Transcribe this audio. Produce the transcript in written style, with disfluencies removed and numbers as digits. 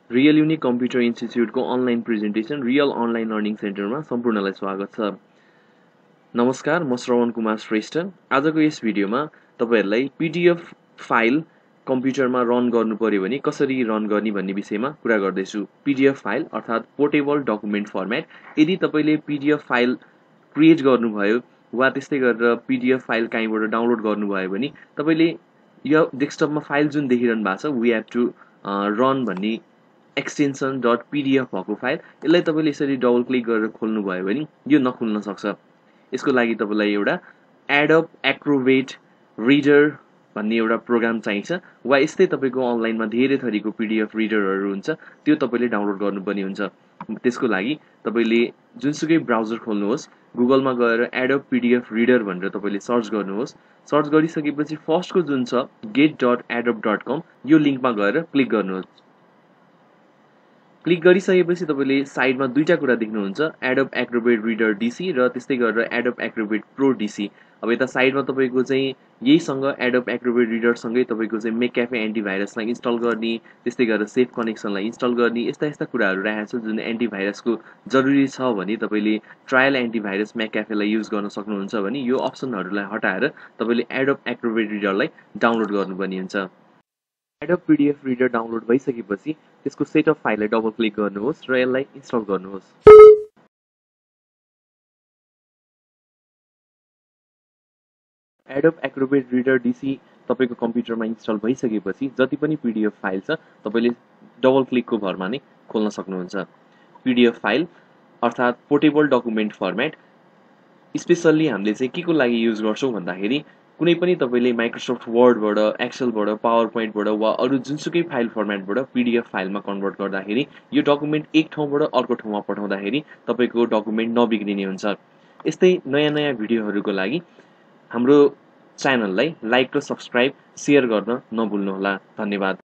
Real unique computer इन्स्टिच्युटको online presentation real online learning सेन्टरमा सम्पूर्णलाई स्वागत छ। नमस्कार, म श्रवण कुमार श्रेष्ठ। आजको यस भिडियोमा तपाईहरुलाई पीडीएफ फाइल कम्प्युटरमा रन गर्नु पर्यो भने कसरी रन गर्ने भन्ने विषयमा कुरा गर्दैछु। पीडीएफ फाइल अर्थात् पोर्टेबल डकुमेन्ट फर्मेट। यदि तपाईले पीडीएफ फाइल क्रिएट गर्नुभयो वा त्यस्तै गरेर पीडीएफ फाइल कहीँबाट डाउनलोड गर्नुभयो भने तपाईले यो डेस्कटपमा फाइल जुन देखिरहनु भएको छ वी हेभ टु रन भन्ने एक्सटेन्सन .pdf भएको फाइल, यसलाई तपाईले यसरी डबल क्लिक गरेर खोल्नु भयो भने यो नखुल्न सक्छ। यसको लागि तपाईलाई एउटा एडोब एक्रोबेट रिडर भन्ने एउटा प्रोग्राम चाहिन्छ वा यस्तै तपाईको अनलाइनमा धेरै थरीको पीडीएफ रिडरहरू हुन्छ, त्यो तपाईले डाउनलोड गर्नुपर्ने हुन्छ। त्यसको लागि तपाईले जुनसुकै ब्राउजर खोल्नुहोस्, गुगलमा गएर एडोब पीडीएफ रिडर भनेर तपाईले सर्च गर्नुहोस्। सर्च गरिसकेपछि फर्स्टको जुन छ get.adobe.com यो लिंकमा गएर क्लिक गर्नुहोस्। क्लिक गरिसकेपछि तपाईले साइडमा दुईटा कुरा देख्नुहुन्छ, एडोब एक्रोबेट रिडर डीसी र त्यस्तै गरेर एडोब एक्रोबेट प्रो डीसी। अब यता साइडमा तपाईको चाहिँ यहीसँग एडोब एक्रोबेट रिडर सँगै तपाईको चाहिँ मेकक्याफे एन्टिभाइरसलाई इन्स्टल गर्ने, त्यस्तै गरेर सेफ कनेक्सनलाई इन्स्टल गर्ने, यस्ता कुराहरू राखेको छ जुन एन्टिभाइरसको जरुरी छ भने तपाईले ट्रायल एन्टिभाइरस मेकक्याफेलाई युज गर्न सक्नुहुन्छ भने यो अप्सनहरूलाई हटाएर तपाईले एडोब एक्रोबेट रिडरलाई डाउनलोड गर्नुपर्ने हुन्छ। एडोब पीडीएफ रिडर डाउनलोड भइसकेपछि त्यसको सेटअप फाइललाई डबल क्लिक गर्नुहोस् र यसलाई इन्स्टल गर्नुहोस्। एडोब एक्रोबेट रिडर डीसी तपाईको कम्प्युटरमा इन्स्टल भइसकेपछि जति पनि पीडीएफ फाइल छ तपाईले डबल क्लिकको भरमा नै खोल्न सक्नुहुन्छ। पीडीएफ फाइल अर्थात् पोर्टेबल डकुमेन्ट फर्मेट स्पेशल्ली हामीले चाहिँ के को लागि युज गर्छौं भन्दाखेरि कुनै पनि तपाईले माइक्रोसफ्ट वर्डबाट, एक्सेलबाट, पावर पोइन्टबाट वा अरु जुनसुकै फाइल फर्मेटबाट पीडीएफ फाइलमा कन्भर्ट गर्दाखेरि यो डकुमेन्ट एक ठाउँबाट अर्को ठाउँमा पठाउँदाखेरि तपाईको डकुमेन्ट नबिग्रिने हुन्छ। यस्तै नयाँ भिडियोहरुको लागि हाम्रो च्यानललाई लाइक र सब्स्क्राइब, शेयर गर्न नभुल्नुहोला। धन्यवाद।